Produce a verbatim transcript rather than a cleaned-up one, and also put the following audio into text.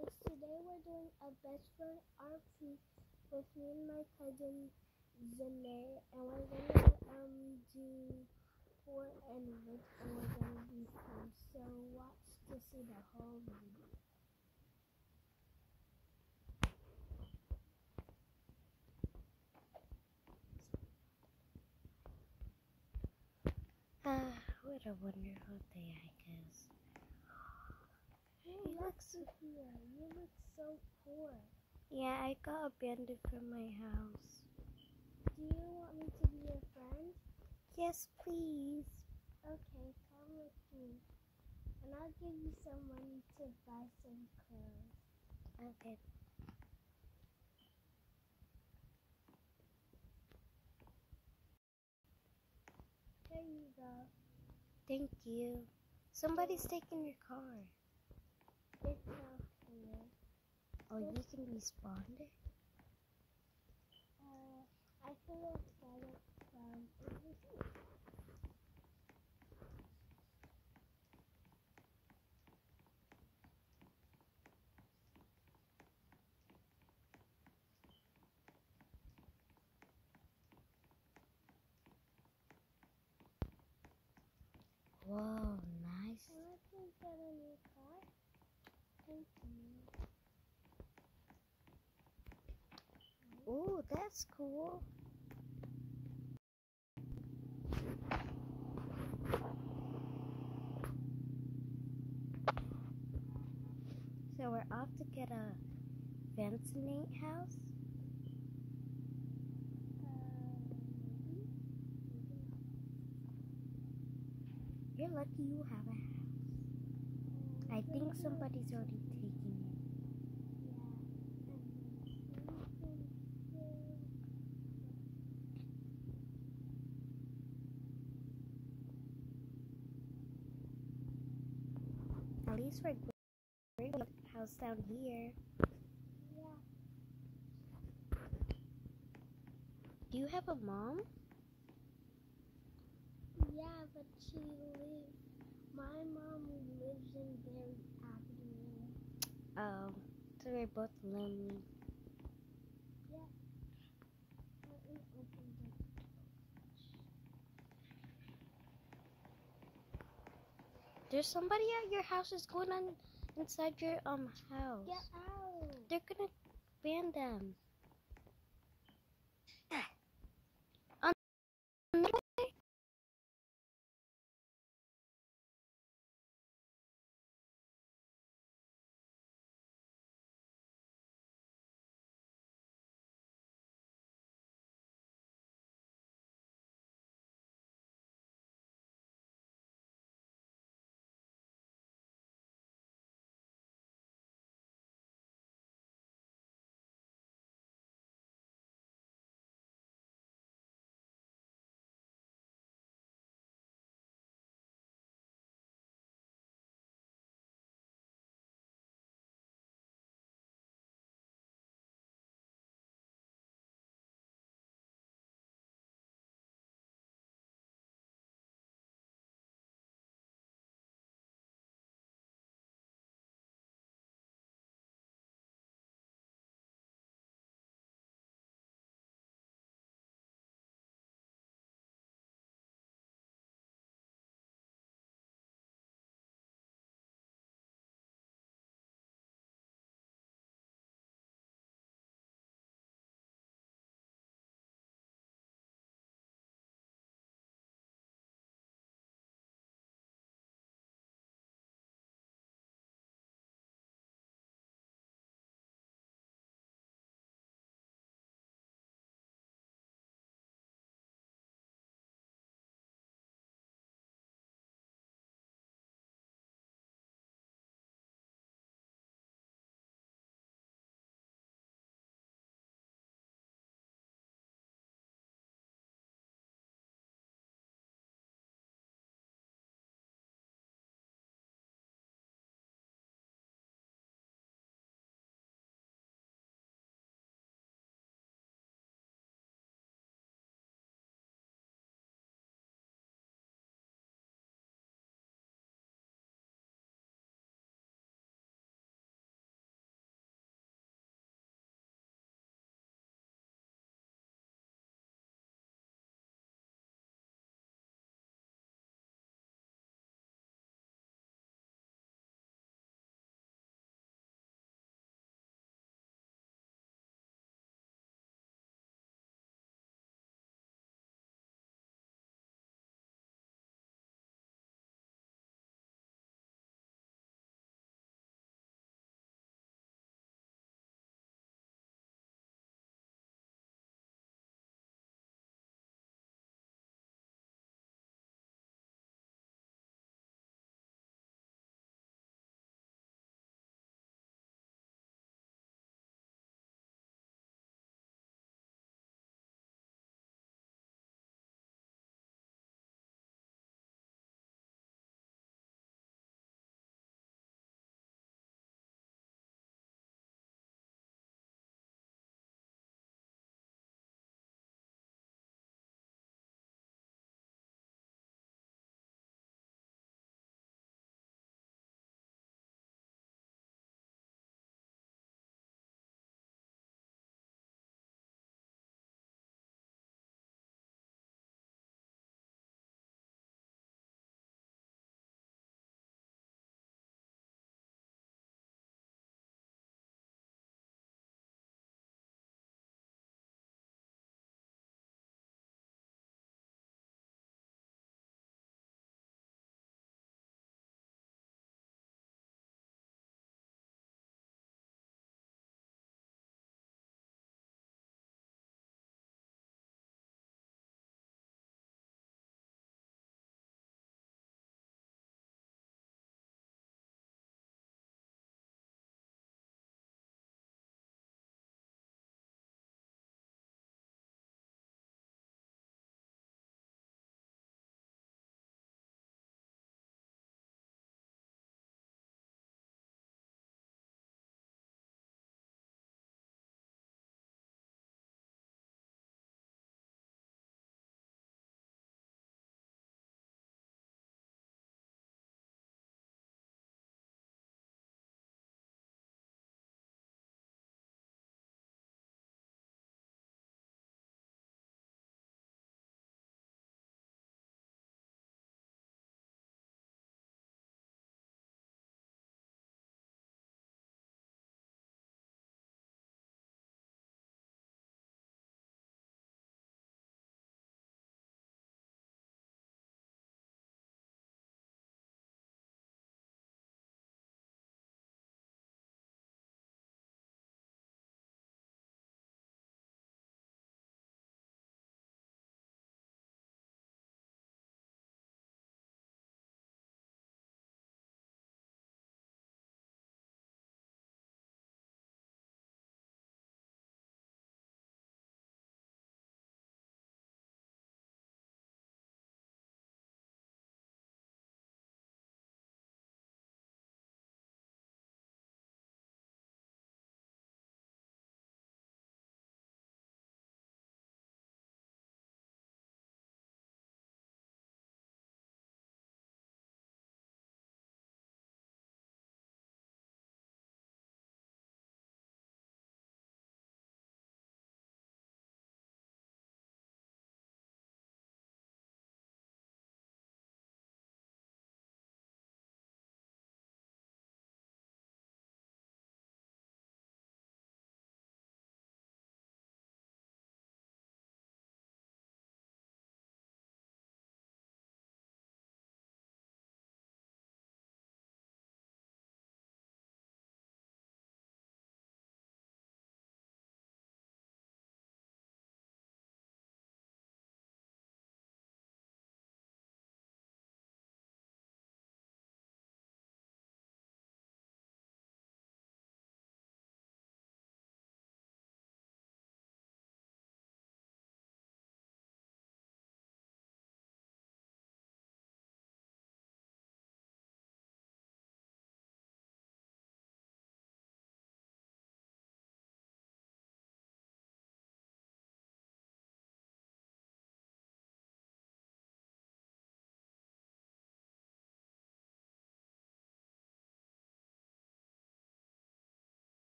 guys, today we're doing a best friend R P with me and my cousin Zane, and we're gonna um do four and rich, and we're gonna be cool. So watch to see the whole video. Ah, what a wonderful day, I guess. Hey, look, Sophia, you look so poor. Yeah, I got abandoned from my house. Do you want me to be your friend? Yes, please. Okay, come with me, and I'll give you some money to buy some clothes. Okay. There you go. Thank you. Somebody's taking your car. It's not here. Oh, you can respawn it? Uh, I could have got it from over here. Whoa, nice. Can I please get a new car? Thank you. Ooh, that's cool. So we're off to get a Vincent house? You're lucky you have a house. I think somebody's already taking it. At least we're bringing a house down here. Yeah. Do you have a mom? Yeah, but she lives. My mom lives in Berry Avenue. Oh, so we're both lonely. Yeah. Let me open the There's somebody at your house is going on inside your um house. Get out! They're gonna ban them.